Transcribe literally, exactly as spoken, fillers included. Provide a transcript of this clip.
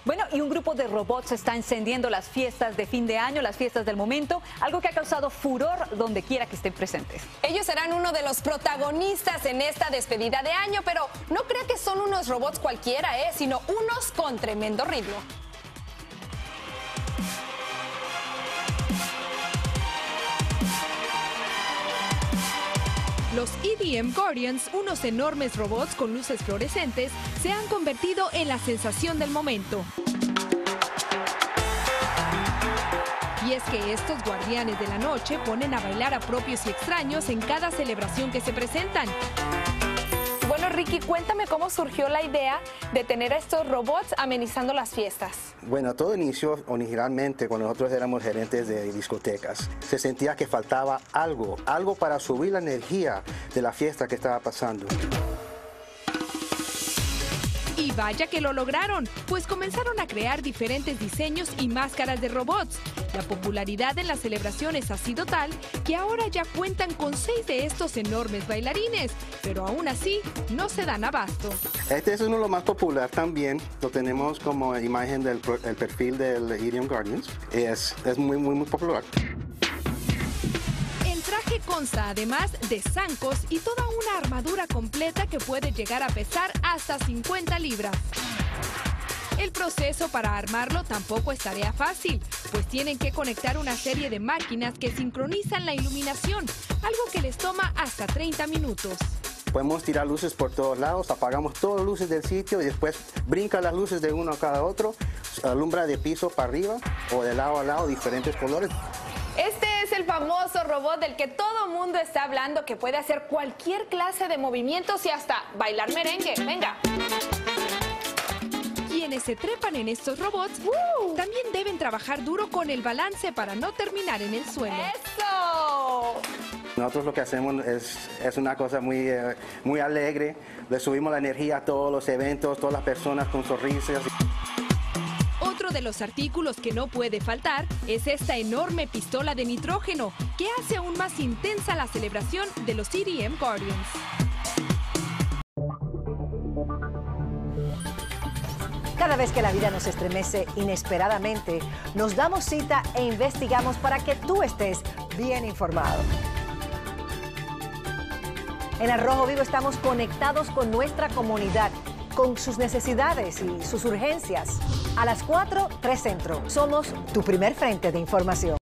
Bueno, y un grupo de robots está encendiendo las fiestas de fin de año, las fiestas del momento, algo que ha causado furor donde quiera que estén presentes. Ellos serán uno de los protagonistas en esta despedida de año, pero no crea que son unos robots cualquiera, ¿eh? sino unos con tremendo ritmo. Los E D M Guardians, unos enormes robots con luces fluorescentes, se han convertido en la sensación del momento. Y es que estos guardianes de la noche ponen a bailar a propios y extraños en cada celebración que se presentan. Bueno, Ricky, cuéntame cómo surgió la idea de tener a estos robots amenizando las fiestas. Bueno, todo inició originalmente cuando nosotros éramos gerentes de discotecas. Se sentía que faltaba algo, algo para subir la energía de la fiesta que estaba pasando. Y vaya que lo lograron, pues comenzaron a crear diferentes diseños y máscaras de robots. La popularidad en las celebraciones ha sido tal que ahora ya cuentan con seis de estos enormes bailarines, pero aún así no se dan abasto. Este es uno de los más populares también, lo tenemos como imagen del el perfil del E D M Guardians, es, es muy, muy, muy popular. El traje consta además de zancos y toda una armadura completa que puede llegar a pesar hasta cincuenta libras. El proceso para armarlo tampoco es tarea fácil, pues tienen que conectar una serie de máquinas que sincronizan la iluminación, algo que les toma hasta treinta minutos. Podemos tirar luces por todos lados, apagamos todas las luces del sitio y después brinca las luces de uno a cada otro, alumbra de piso para arriba o de lado a lado, diferentes colores. Este es el famoso robot del que todo mundo está hablando, que puede hacer cualquier clase de movimientos y hasta bailar merengue. Venga. Quienes se trepan en estos robots uh, también deben trabajar duro con el balance para no terminar en el suelo. ¡Eso! Nosotros lo que hacemos es, es una cosa muy, eh, muy alegre. Le subimos la energía a todos los eventos, todas las personas con sonrisas. Otro de los artículos que no puede faltar es esta enorme pistola de nitrógeno que hace aún más intensa la celebración de los E D M Guardians. Cada vez que la vida nos estremece inesperadamente, nos damos cita e investigamos para que tú estés bien informado. En Al Rojo Vivo estamos conectados con nuestra comunidad, con sus necesidades y sus urgencias. A las cuatro, tres Centro. Somos tu primer frente de información.